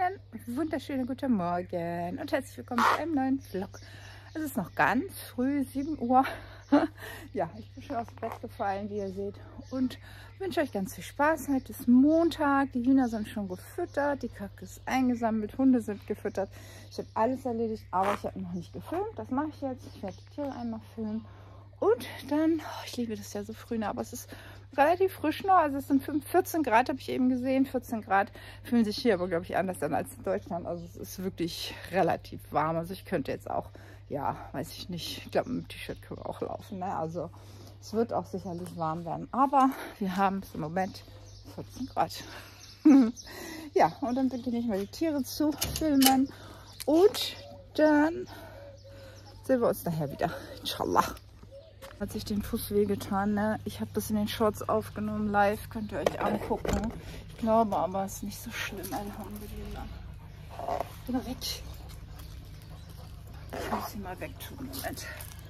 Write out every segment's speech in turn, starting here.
Einen wunderschönen guten Morgen und herzlich willkommen zu einem neuen Vlog. Es ist noch ganz früh, 7 Uhr. Ja, ich bin schon aus dem Bett gefallen, wie ihr seht, und wünsche euch ganz viel Spaß. Heute ist Montag, die Hühner sind schon gefüttert, die Kacke ist eingesammelt, Hunde sind gefüttert. Ich habe alles erledigt, aber ich habe noch nicht gefilmt. Das mache ich jetzt. Ich werde die Tiere einmal filmen. Und dann, ich liebe das ja so früh, aber es ist relativ frisch noch. Also es sind 14 Grad, habe ich eben gesehen. 14 Grad fühlen sich hier aber, glaube ich, anders an als in Deutschland. Also es ist wirklich relativ warm. Also ich könnte jetzt auch, ja, weiß ich nicht, ich glaube, mit dem T-Shirt können wir auch laufen. Ne? Also es wird auch sicherlich warm werden. Aber wir haben es im Moment 14 Grad. Ja, und dann beginne ich mal die Tiere zu filmen. Und dann sehen wir uns nachher wieder. Inshallah. Hat sich den Fuß wehgetan, ne? Ich habe das in den Shorts aufgenommen, live, könnt ihr euch angucken. Ich glaube aber, es ist nicht so schlimm, Alhamdulillah. Geh mal weg. Ich muss sie mal wegtun, Moment.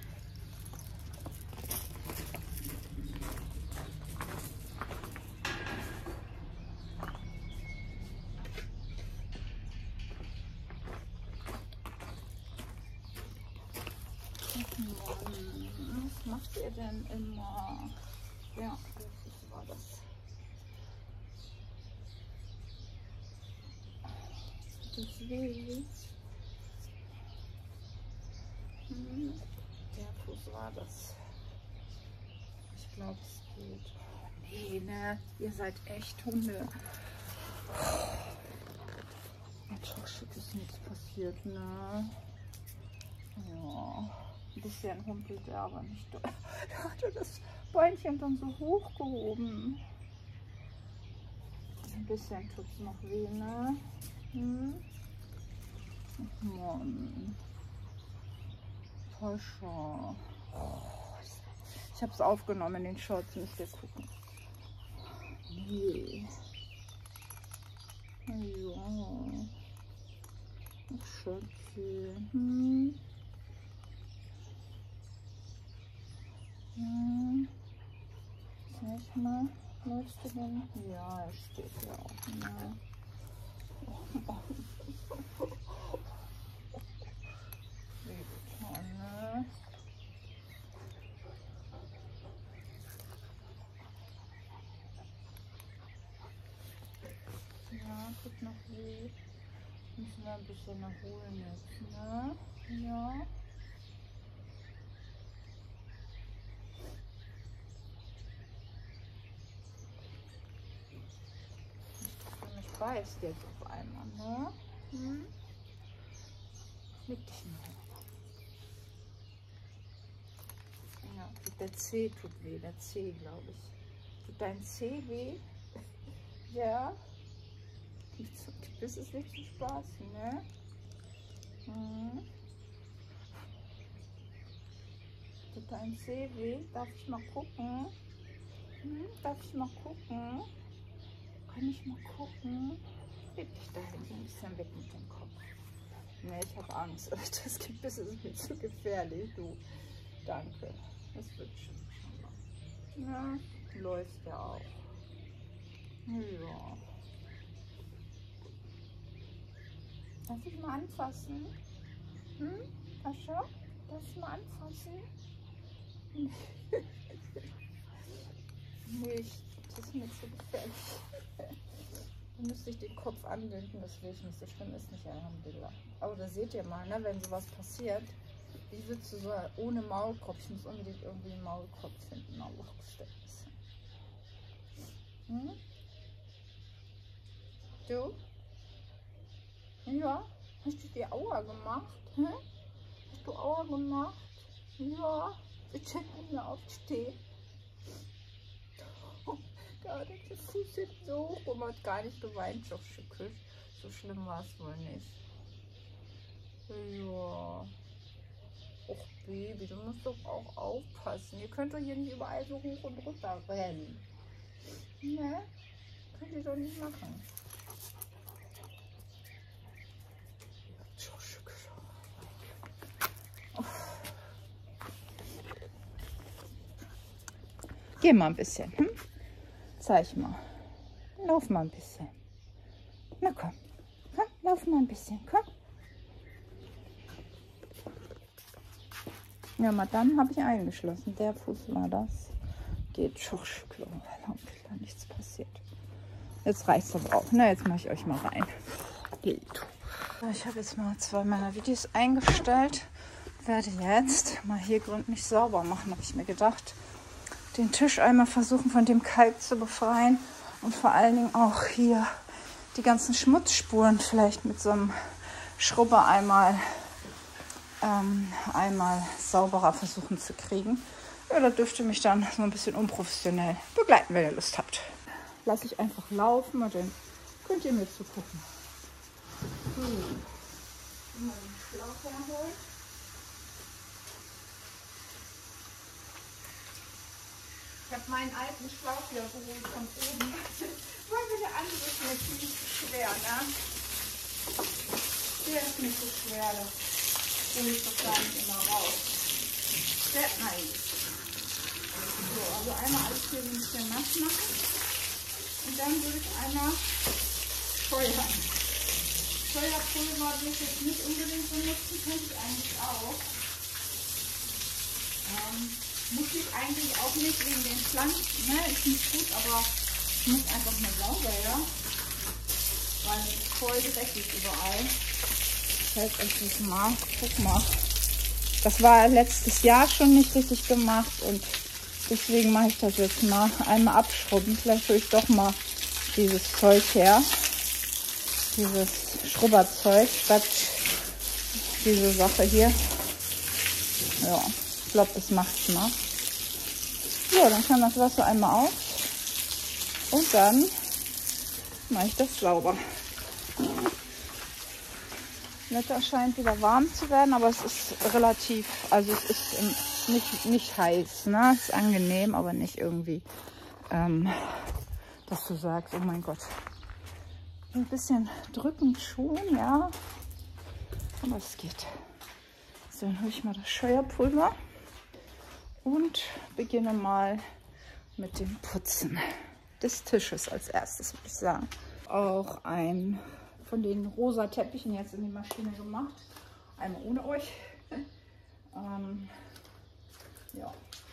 Was macht ihr denn immer? Ja, das war das. Das weh. Der Fuß war das. Ich glaube, es geht. Nee, ne? Ihr seid echt Hunde. Schick ist nichts passiert, ne? Ja. Ein bisschen humpelt er, aber nicht doll. Da hat er das Beinchen dann so hochgehoben. Ein bisschen tut es noch weh, ne? Mann. Pascha. Ich habe es aufgenommen in den Shorts, müsst ihr gucken. Nee. Ja. Schöpfchen. Sag mal, läufst du denn? Ja, er steht ja auch. Ne? Wie Tonne. Ja, tut noch weh. Müssen wir ein bisschen erholen jetzt, ne? Ja. Beißt jetzt auf einmal, ne? Leg dich mal hin. Ja, der Zeh tut weh, der Zeh, glaube ich. Tut dein Zeh weh? Ja. Das ist richtig Spaß, ne? Tut dein Zeh weh? Darf ich mal gucken? Darf ich mal gucken? Kann ich mal gucken? Leg dich da hinten ein bisschen weg mit dem Kopf. Ne, ich habe Angst. Das Gebiss ist mir zu gefährlich, du. Danke. Das wird schon. Ja, läuft ja auch. Ja. Darf ich mal anfassen? Pascha? Darf ich mal anfassen? Nicht. Das ist mir zu gefährlich. Dann müsste ich den Kopf anbinden, das will ich nicht. So schlimm ist nicht, Alhamdulillah. Aber da seht ihr mal, ne, wenn sowas passiert, wie würdest du so ohne Maulkorb? Ich muss unbedingt irgendwie einen Maulkorb finden. Allah gestellt. Du? Ja? Hast du dir Aua gemacht? Hast du Aua gemacht? Ja? Bitte nicht mehr aufstehen. Ja, der Fuß sitzt so hoch und man hat gar nicht geweint. Doch, so schlimm war es wohl nicht. Ja. Och, Baby, du musst doch auch aufpassen. Ihr könnt doch hier nicht überall so hoch und runter rennen. Ne? Könnt ihr doch nicht machen. Geh mal ein bisschen. Zeig mal. Lauf mal ein bisschen. Na komm. Komm, lauf. helfen mal ein bisschen. Komm. Ja, mal dann habe ich eingeschlossen. Der Fuß war das. Geht schon, nichts passiert. Jetzt reicht es aber auch. Na, jetzt mache ich euch mal rein. Ich habe jetzt mal 2 meiner Videos eingestellt. Werde jetzt mal hier gründlich sauber machen, habe ich mir gedacht. Den Tisch einmal versuchen von dem Kalk zu befreien und vor allen Dingen auch hier die ganzen Schmutzspuren vielleicht mit so einem Schrubber einmal sauberer versuchen zu kriegen. Ja, da dürft ihr mich dann so ein bisschen unprofessionell begleiten, wenn ihr Lust habt. Lasse ich einfach laufen und dann könnt ihr mir zugucken. Mal den Schlauch herholen. Ich habe meinen alten Schlauch wieder geholt von oben. Weil der andere ist mir ziemlich zu schwer, ne? Der ist nicht so schwer, das hole ich doch gar nicht immer raus. Sehr nice. So, also einmal alles hier so ein bisschen nass machen. Und dann würde ich einmal feuern. Feuerpulver will ich jetzt nicht unbedingt benutzen, könnte ich eigentlich auch. Muss ich eigentlich auch nicht wegen den Pflanzen, ne? Ist nicht gut, aber ich muss einfach mal sauber, ja? Weil es ist voll dreckig überall. Jetzt endlich mal, guck mal. Das war letztes Jahr schon nicht richtig gemacht und deswegen mache ich das jetzt mal einmal abschrubben. Vielleicht hole ich doch mal dieses Zeug her. Dieses Schrubberzeug statt diese Sache hier. Ja, ich glaube, das macht's mal. So, dann kann das Wasser einmal auf und dann mache ich das sauber. Das Wetter scheint wieder warm zu werden, aber es ist relativ, also es ist nicht heiß, ne? Es ist angenehm, aber nicht irgendwie, dass du sagst, oh mein Gott. Ein bisschen drückend schon, ja, aber es geht. So, dann hole ich mal das Scheuerpulver und beginne mal mit dem Putzen des Tisches als erstes, würde ich sagen. Auch ein von den rosa Teppichen jetzt in die Maschine gemacht. Einmal ohne euch. Ja.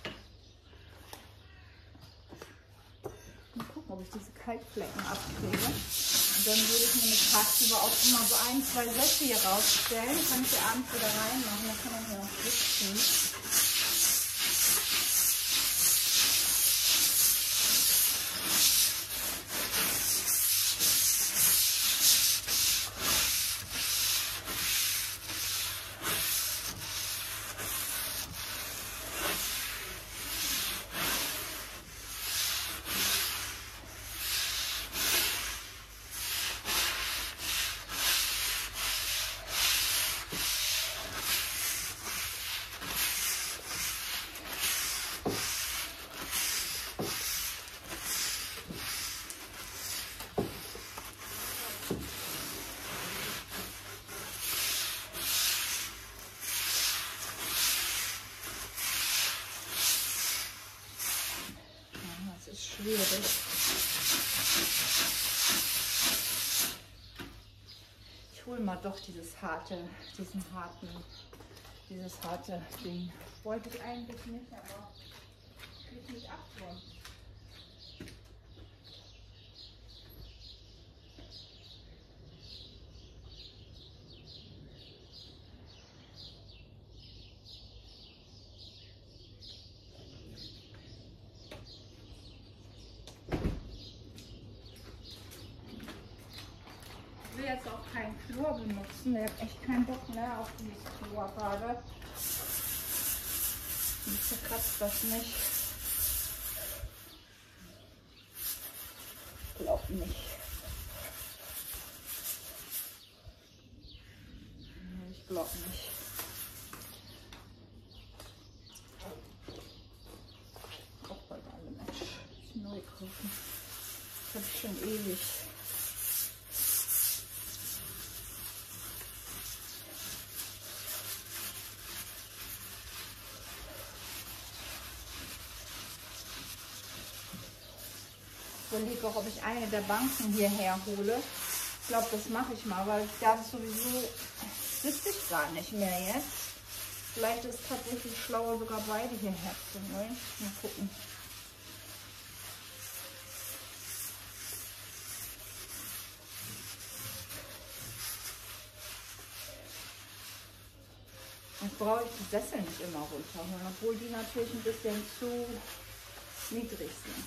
Mal gucken, ob ich diese Kalkflecken abkriege. Und dann würde ich nämlich tagsüber auch immer so 1, 2 Sätze hier rausstellen. Kann ich ja abends wieder reinmachen. Dann kann man hier noch sitzen. Schwierig. Ich hole mal doch dieses harte Ding. Wollte ich eigentlich nicht, aber kriege ich nicht ab von. Ich will jetzt auch keinen Chlor benutzen. Ich habe echt keinen Bock mehr auf dieses Chlor gerade. Ich zerkratzt das nicht. Ich glaube nicht. Ich glaube nicht. Auch bald alle Mensch. Neu kaufen. Das habe ich schon ewig. Ich überlege auch, ob ich eine der Banken hierher hole. glaube, das mache ich mal, weil das sowieso wüsste ich gar nicht mehr jetzt. Vielleicht ist es tatsächlich schlauer, sogar beide hierher zu holen. Mal gucken. Jetzt brauche ich die Sessel nicht immer runterholen, obwohl die natürlich ein bisschen zu niedrig sind.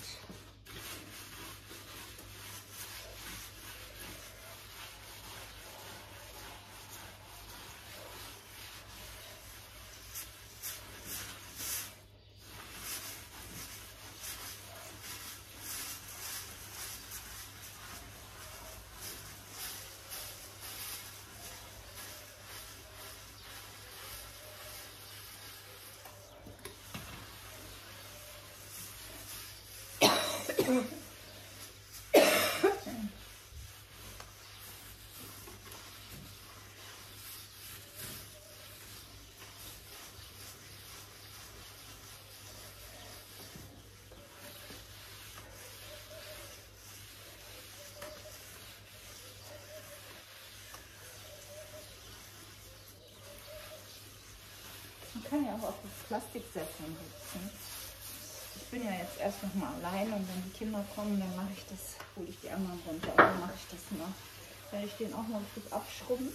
Man kann ja auch auf das Plastiksesseln sitzen. Ich bin ja jetzt erst noch mal allein und wenn die Kinder kommen, dann mache ich das, hole ich die anderen runter und dann mache ich das mal. Werde ich den auch mal kurz abschrubben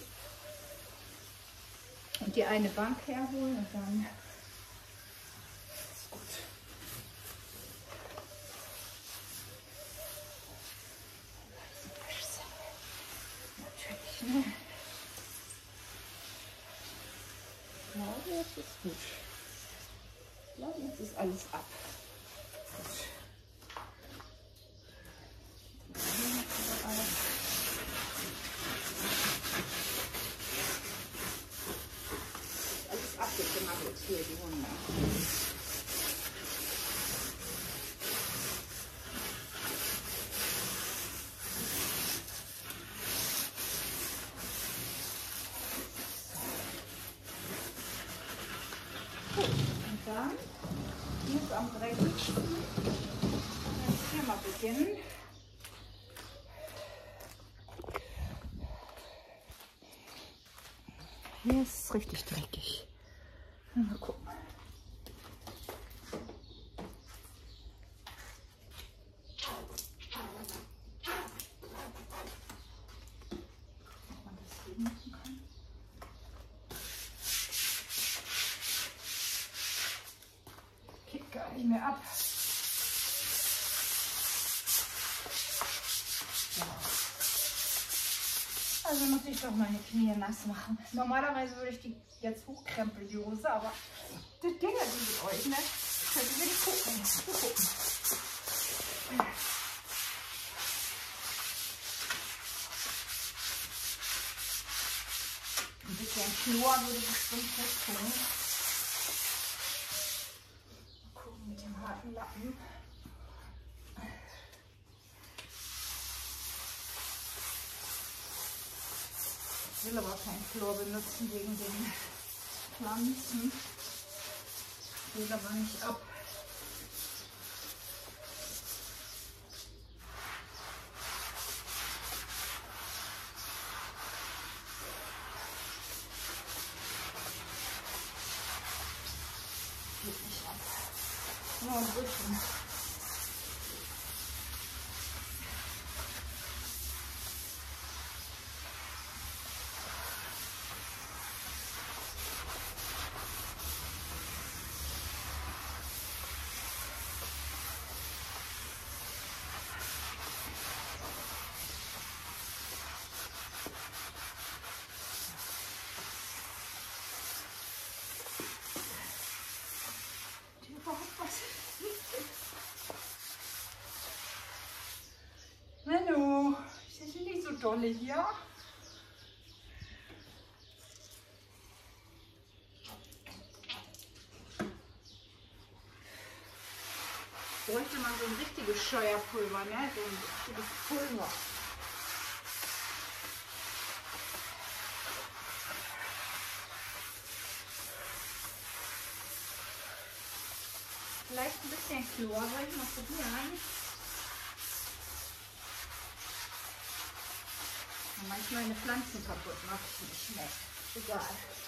und die eine Bank herholen und dann ist gut. Natürlich, ne? Ich glaube, jetzt ist gut. Ich glaube, jetzt ist alles ab. Gut. Alles abgeknabbelt hier, die Hunde. Dann muss am dreckigsten jetzt hier mal beginnen. Hier ist es richtig dreckig. Mal gucken. Ob man das hier machen kann. Geht gar nicht mehr ab. So. Also muss ich doch meine Knie nass machen. Normalerweise würde ich die jetzt hochkrempeln, die Hose, aber das Ding ist mit euch, ne? Könnt ihr nicht gucken. Wir gucken. Ein bisschen Chlor würde bestimmt gut tun. Mal gucken mit dem harten Lappen. Ich will aber kein Chlor benutzen wegen den Pflanzen. Ich will aber nicht ab. Geht nicht ab. Nur im Rücken. Menno, ist das nicht so dolle hier? Bräuchte man so ein richtiges Scheuerpulver, ne? So ein richtiges Pulver. Vielleicht ein bisschen Chlor, soll ich mal probieren? manchmal eine Pflanzen kaputt mache ich nicht mehr. Egal.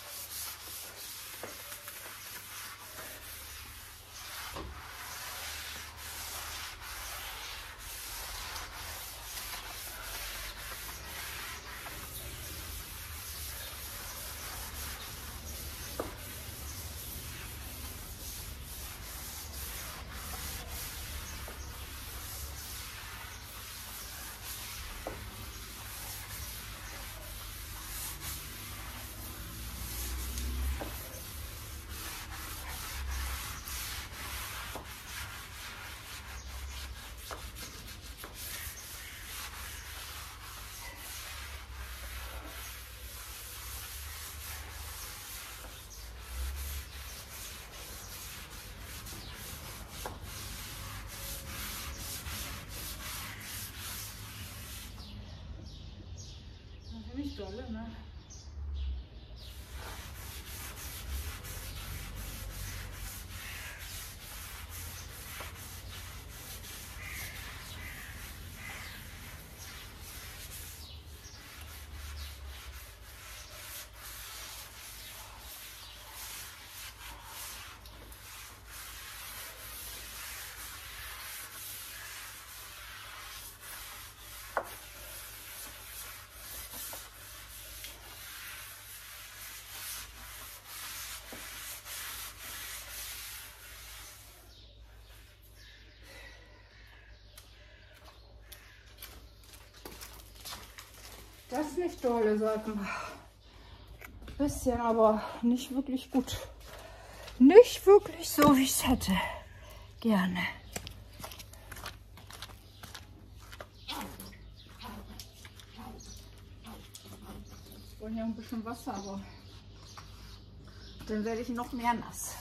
Nicht dolle, ne? Das ist nicht dolle, sag mal. Bisschen, aber nicht wirklich gut. Nicht wirklich so, wie ich es hätte. Gerne. Wir wollen ja ein bisschen Wasser, aber dann werde ich noch mehr nass.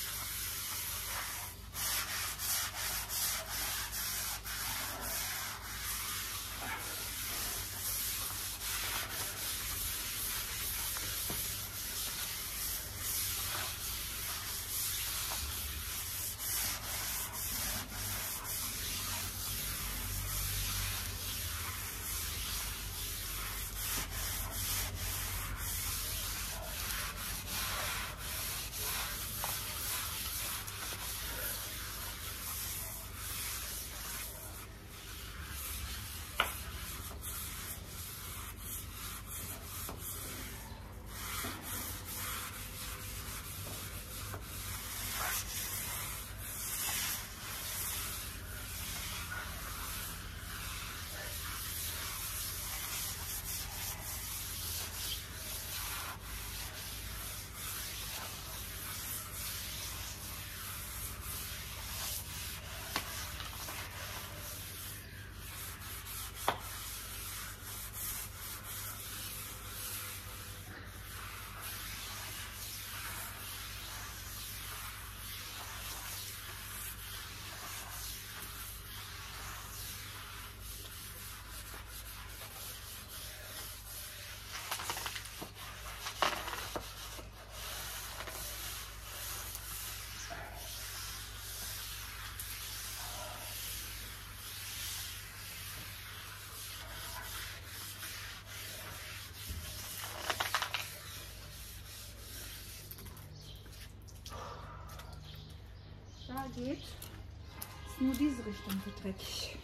Da geht, ist nur diese Richtung so dreckig.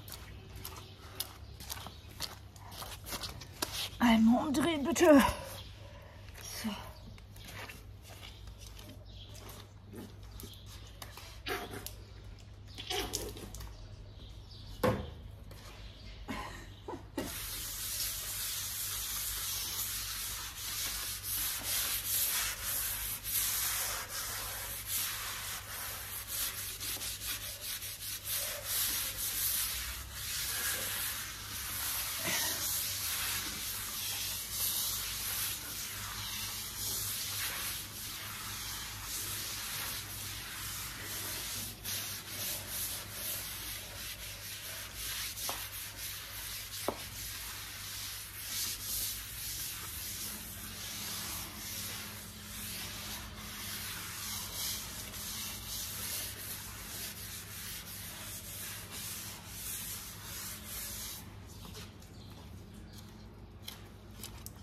Einmal umdrehen, bitte. So.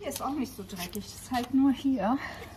ist auch nicht so dreckig. Das ist halt nur hier.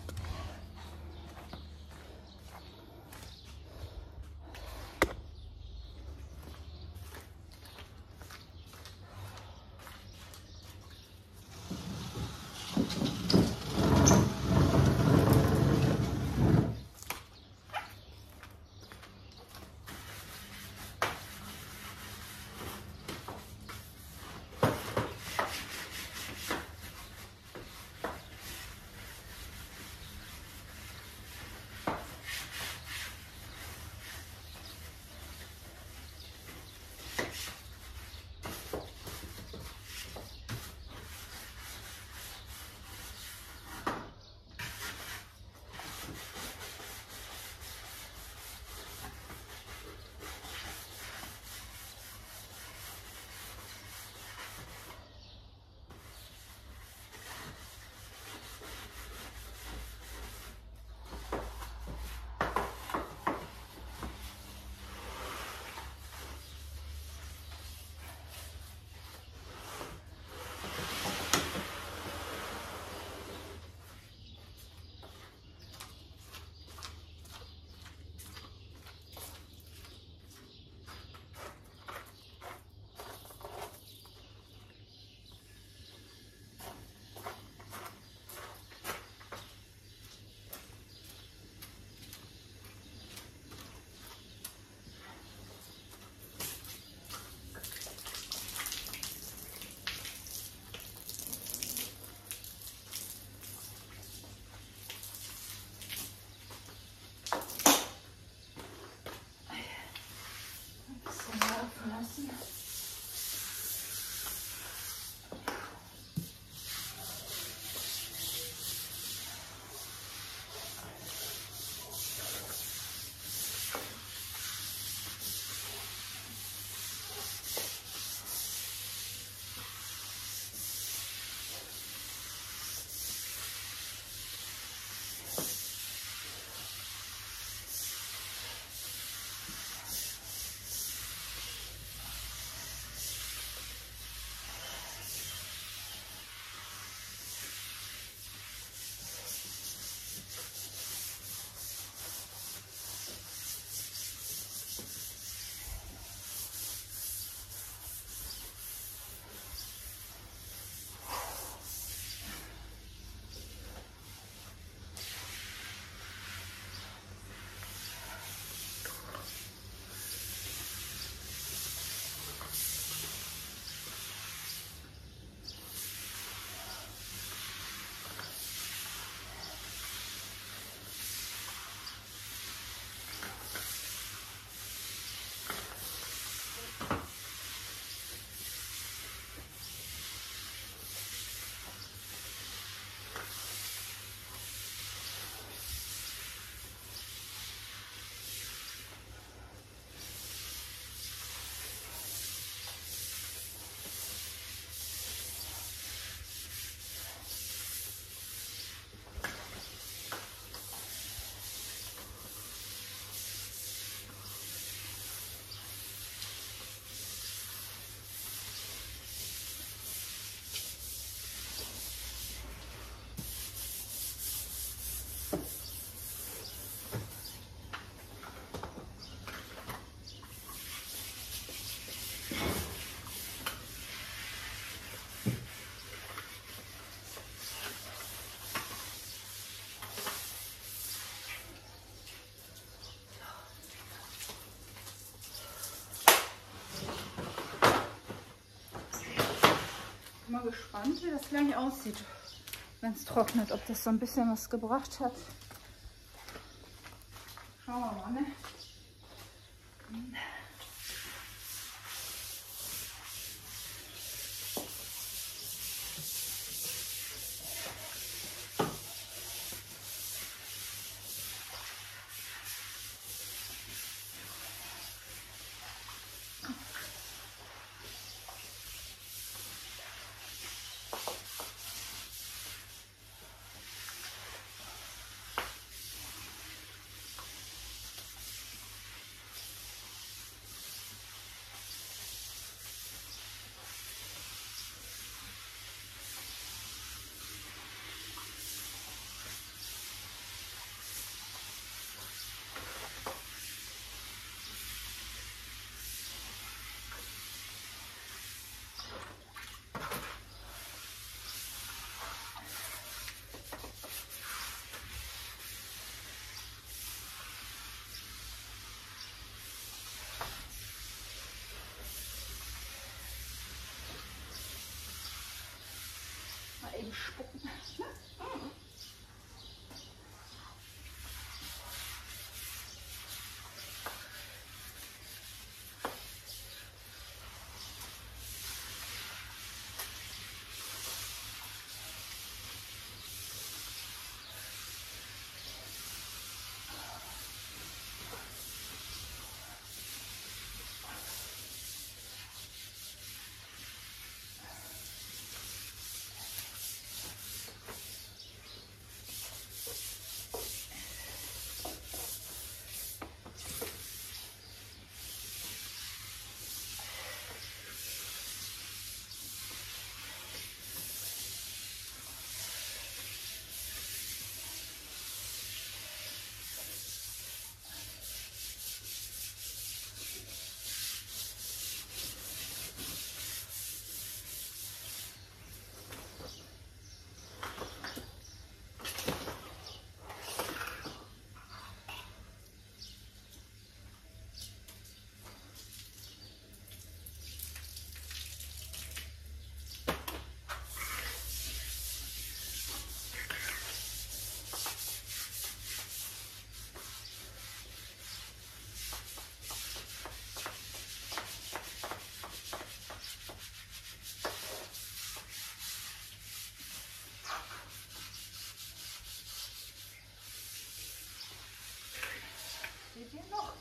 Mal gespannt, wie das gleich aussieht, wenn es trocknet, ob das so ein bisschen was gebracht hat. Schauen wir mal, ne? spucken. Seht ihr noch?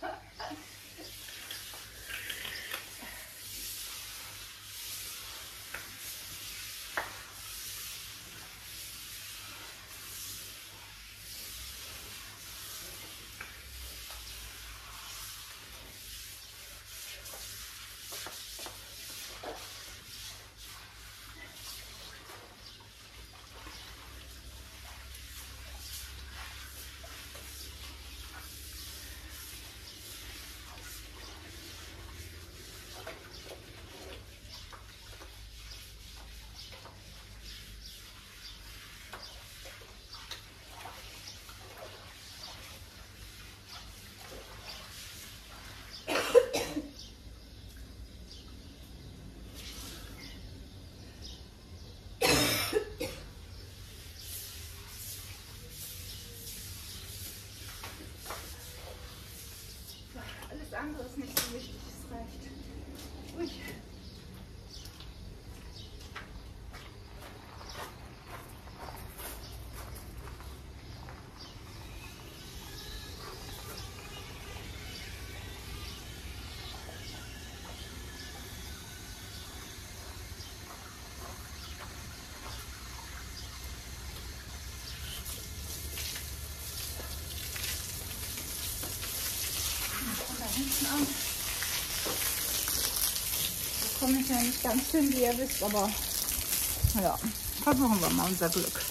Alles andere ist nicht so wichtig, es reicht. Ui. Hinten an. Da komme ich ja nicht ganz hin, wie ihr wisst, aber ja, versuchen wir mal unser Glück.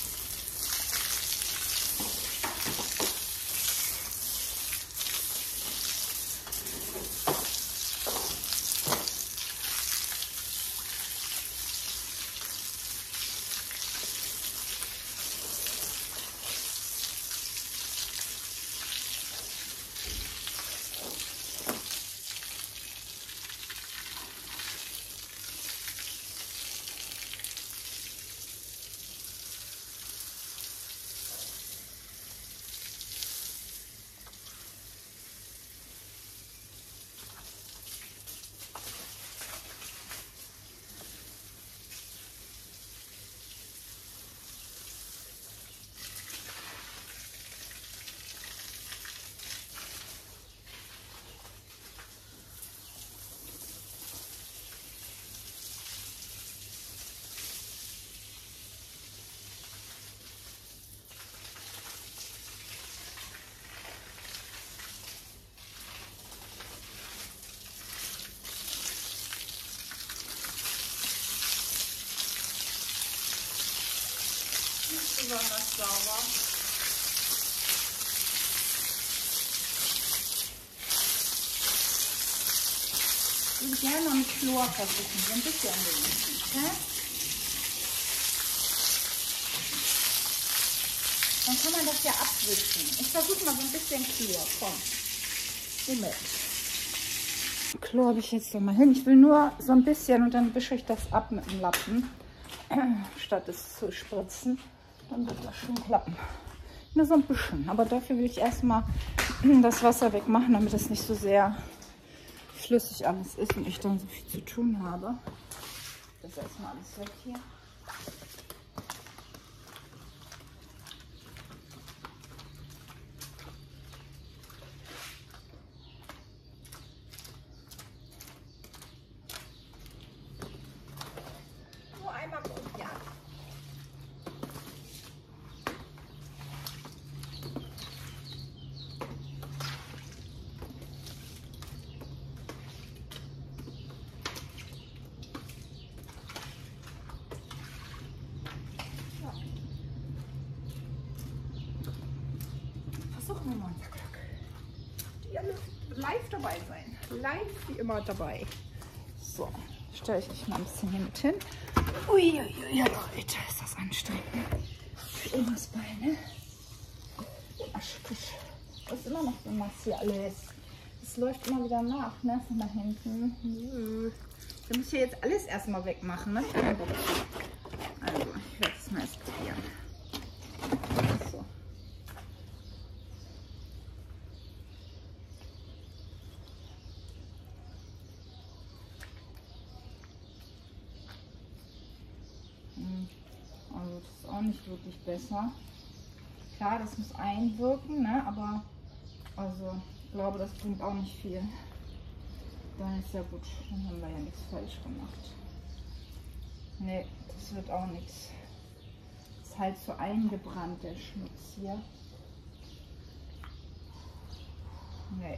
Besonders sauber. Ich würde gerne mit Chlor versuchen, so ein bisschen wenigstens. Dann kann man das ja abwischen. Ich versuche mal so ein bisschen Chlor. Komm, geh mit. Chlor habe ich jetzt noch mal hin. Ich will nur so ein bisschen und dann wische ich das ab mit dem Lappen. statt es zu spritzen. Dann wird das schon klappen. Nur so ein bisschen. Aber dafür will ich erstmal das Wasser wegmachen, damit es nicht so sehr flüssig alles ist und ich dann so viel zu tun habe. Das ist erstmal alles weg hier. Nur einmal probieren. Versuchen wir mal. Die alle live dabei sein. Live wie immer dabei. So, stelle ich euch mal ein bisschen hier mit hin. Uiuiui, Leute, ist das anstrengend. Immer das Bein, ne? Das ist immer noch so nass hier alles. Es läuft immer wieder nach, ne? Von da hinten. Wir müssen hier jetzt alles erstmal wegmachen, ne? Also, ich werde es mal erst probieren. So. Also, das ist auch nicht wirklich besser. Klar, das muss einwirken, ne? Aber also, ich glaube, das bringt auch nicht viel. Dann ist ja gut, dann haben wir ja nichts falsch gemacht. Ne, das wird auch nichts. Ist halt so eingebrannt, der Schmutz hier. Ne.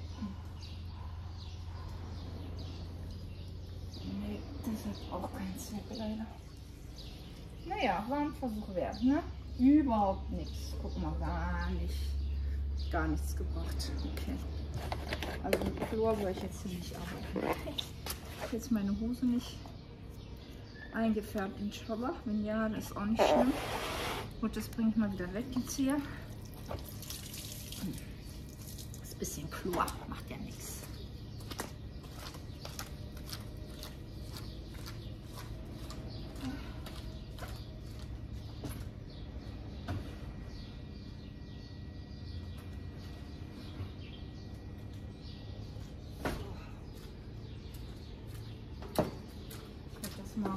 Ne, das hat auch keinen Zweck leider. Naja, war ein Versuch wert, ne? Überhaupt nichts. Guck mal, gar nichts gebracht. Okay. Also mit Chlor soll ich jetzt hier nicht arbeiten. Okay. Ich habe jetzt meine Hose nicht eingefärbt in Schwabber. Wenn ja, das ist auch nicht schlimm. Gut, das bringe ich mal wieder weg jetzt hier. Das ist ein bisschen Chlor, macht ja nichts. Mal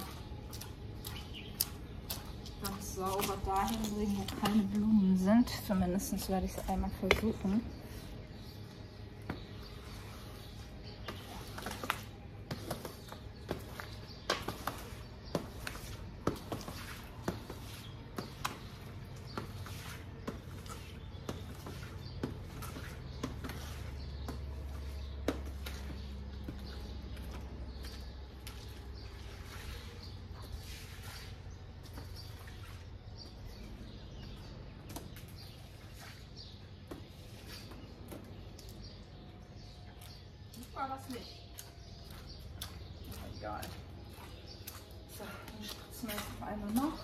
ganz sauber dahin bringen, wo keine Blumen sind. Zumindest werde ich es einmal versuchen. War was nicht. Egal. So, dann spritzen wir jetzt noch einmal noch.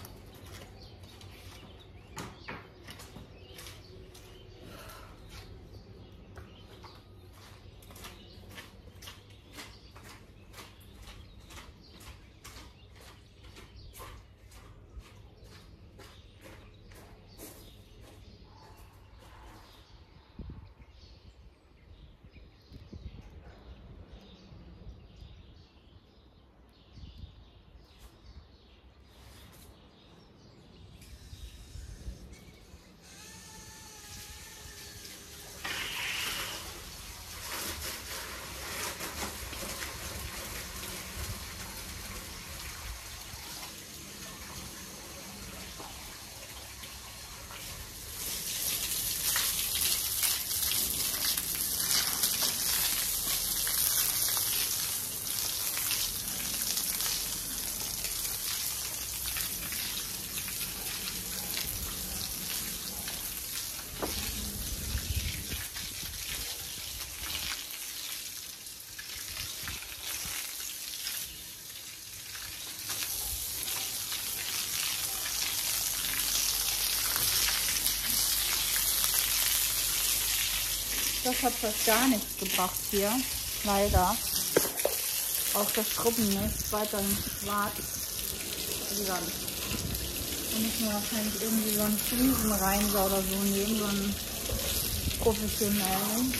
Das hat fast gar nichts gebracht hier, leider. Auch das Schrubben ist weiterhin schwarz. Sand. Und nicht nur wahrscheinlich irgendwie so einen Fliesenreiniger oder so nehmen, so einen professionellen.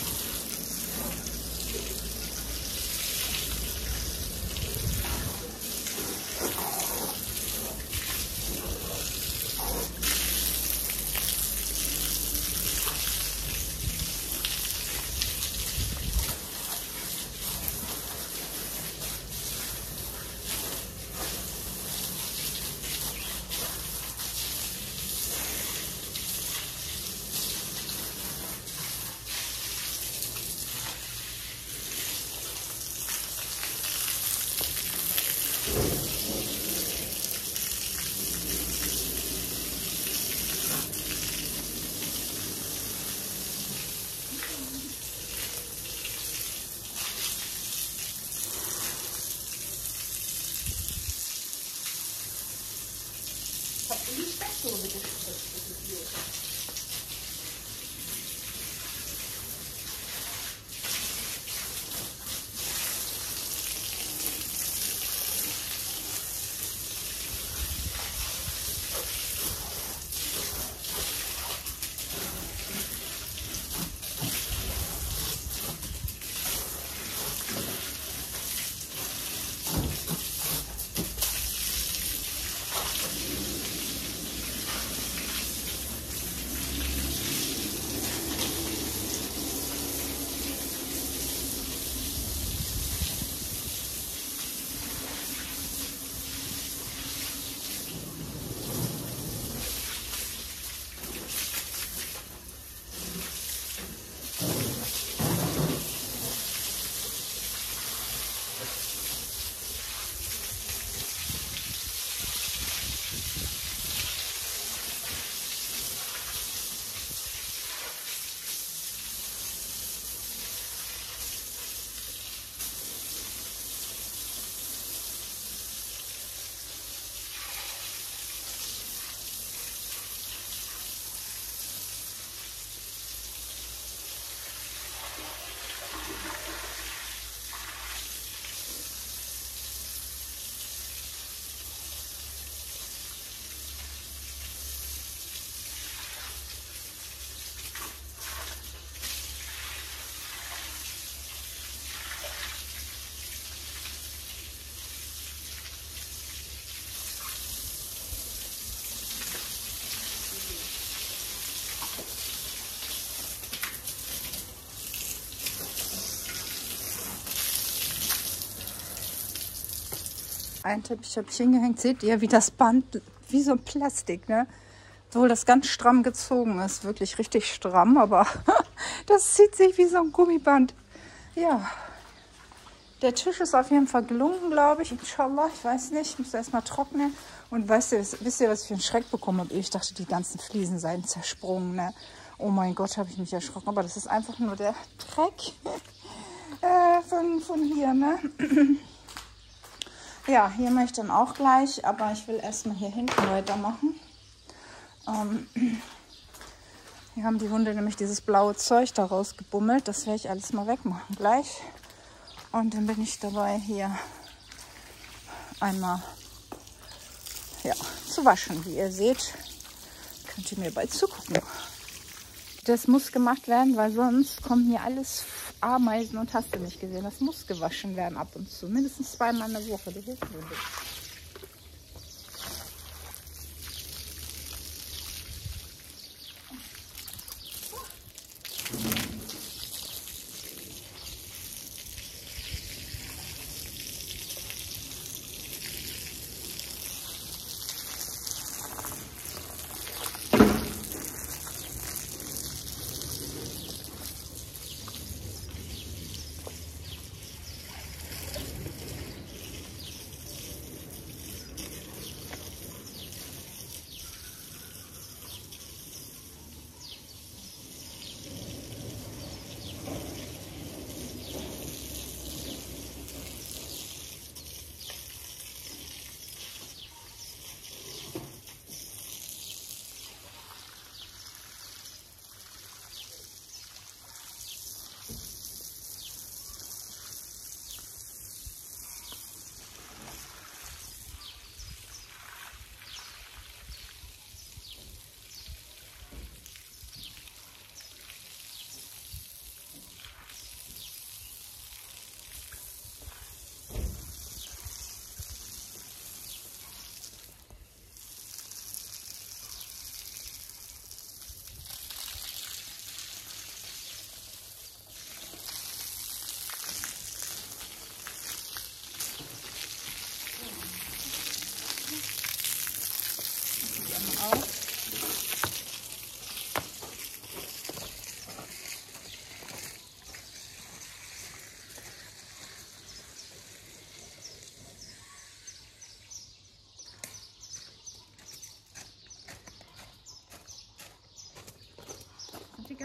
Ein Teppich habe ich hingehängt. Seht ihr, wie das Band, wie so ein Plastik, ne? Obwohl das ganz stramm gezogen ist. Wirklich richtig stramm, aber das zieht sich wie so ein Gummiband. Ja, der Tisch ist auf jeden Fall gelungen, glaube ich. Inshallah, ich weiß nicht. Ich muss erstmal trocknen. Und wisst ihr, was ich für einen Schreck bekommen habe? Ich dachte, die ganzen Fliesen seien zersprungen, ne? Oh mein Gott, habe ich mich erschrocken. Aber das ist einfach nur der Dreck von hier, ne? Ja, hier mache ich dann auch gleich, aber ich will erstmal hier hinten weitermachen. Hier haben die Hunde nämlich dieses blaue Zeug da rausgebummelt. Das werde ich alles mal wegmachen gleich. Und dann bin ich dabei, hier einmal zu waschen. Wie ihr seht, könnt ihr mir bei zugucken. Das muss gemacht werden, weil sonst kommen hier alles Ameisen und hast du nicht gesehen. Das muss gewaschen werden ab und zu. Mindestens zweimal in der Woche. Das hilft mir nicht.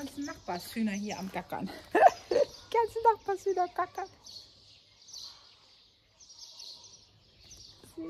ganzen Nachbarshühner hier am Gackern. Die ganzen Nachbarshühner gackern. Süß.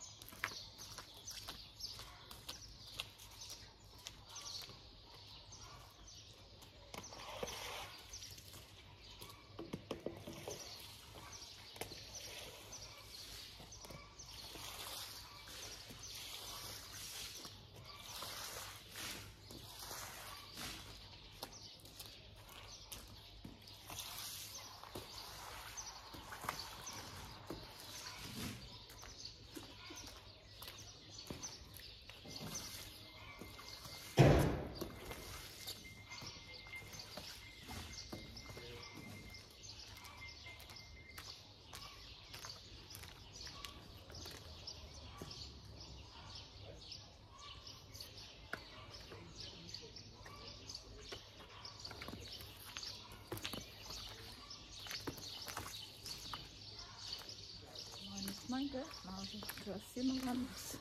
Mein Gott, du hast hier noch anders.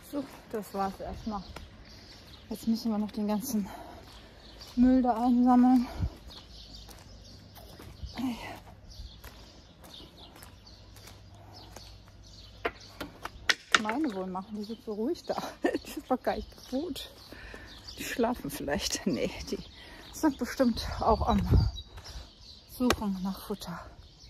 So, das war's erstmal. Jetzt müssen wir noch den ganzen Müll da einsammeln. Meine wohl machen, die sind so ruhig da. Die sind doch gar nicht gut. Die schlafen vielleicht. Nee, die sind bestimmt auch am Suchen nach Futter.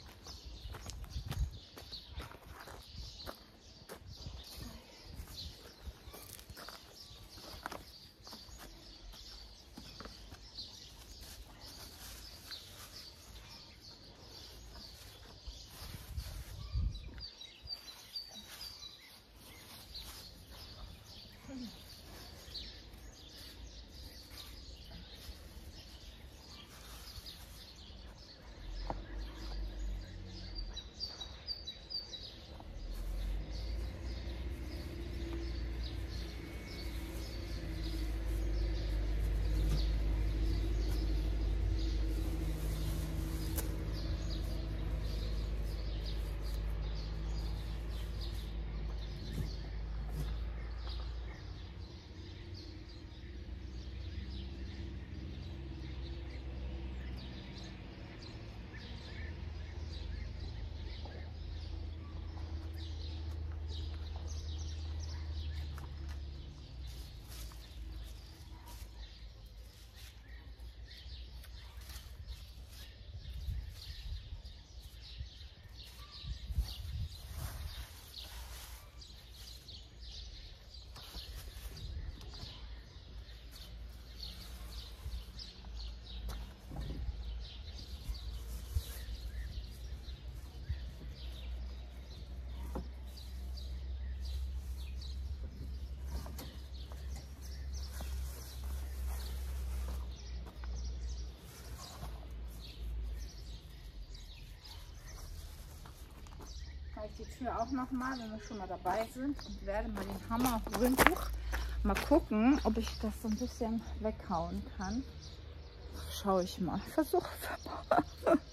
Die Tür auch noch mal, wenn wir schon mal dabei sind, und werde mal den Hammer holen. Mal gucken, ob ich das so ein bisschen weghauen kann. Schaue ich mal. Versuche mal.